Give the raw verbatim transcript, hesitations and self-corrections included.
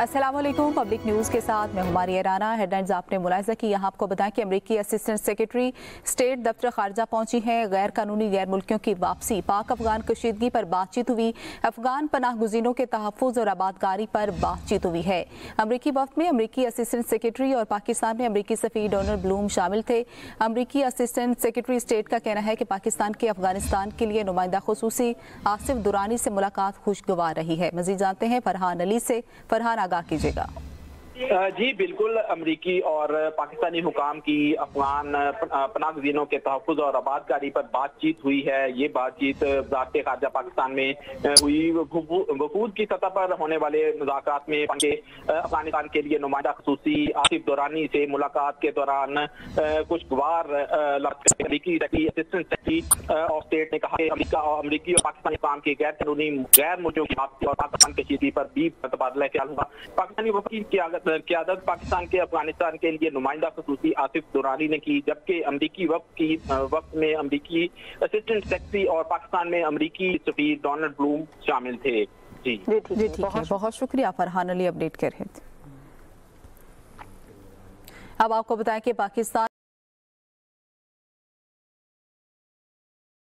अस्सलाम वालेकुम। Public news के साथ मैं हुमारी राना। हेडलाइंस आपने मुलाहिजा की। यहाँ आपको बताएं कि अमरीकी असिस्टेंट सेक्रेटरी स्टेट दफ्तर खारजा पहुंची हैं। गैर कानूनी गैर मुल्कियों की वापसी, पाक अफगान कशीदगी पर बातचीत हुई। अफगान पनाह गुज़ीनों के तहफ़्फ़ुज़ और आबादकारी पर बातचीत हुई है। अमरीकी वफ़द में अमरीकी असिस्टेंट सेक्रेटरी और पाकिस्तान में अमरीकी सफ़ीर डोनाल्ड ब्लूम शामिल थे। अमरीकी असिस्टेंट सेक्रेटरी स्टेट का कहना है कि पाकिस्तान के अफगानिस्तान के लिए नुमाइंदा खुसूसी आसिफ दुरानी से मुलाकात खुशगवार रही है। मज़ीद जानते हैं फरहान अली से। फरहान, आगाह कीजिएगा। जी बिल्कुल, अमरीकी और पाकिस्तानी हुकाम की अफगान पनाहगज़ीनों के तहफ़्फ़ुज़ और आबादकारी पर बातचीत हुई है। ये बातचीत वज़ारत ख़ारजा पाकिस्तान में हुई। वफूद की सतह पर होने वाले मुज़ाकरात में अफगानिस्तान के लिए नुमाइंदा ख़ुसूसी आसिफ दुरानी से मुलाकात के दौरान खुशगवार अमरीकी असिस्टेंट सेक्रेटरी ऑफ स्टेट ने कहा कि अमरीका और अमरीकी और पाकिस्तानी हुकाम की गैर कानूनी गैर मुल्कियों की वापसी और पाकिस्तान कशीदगी पर भी तबादला ख्याल हुआ। पाकिस्तानी वफ़द की क़यादत पाकिस्तान के अफगानिस्तान के लिए नुमाइंदा ख़ुसूसी आसिफ दुरानी ने की, जबकि अमरीकी वफ़द की वक्त में अमरीकी असिस्टेंट सेक्रेटरी और पाकिस्तान में अमरीकी सफ़ीर डोनाल्ड ब्लूम शामिल थे। जी जी ठीक है, बहुत शुक्रिया फरहान अली अपडेट कर रहे थे। अब आपको बताएं कि पाकिस्तान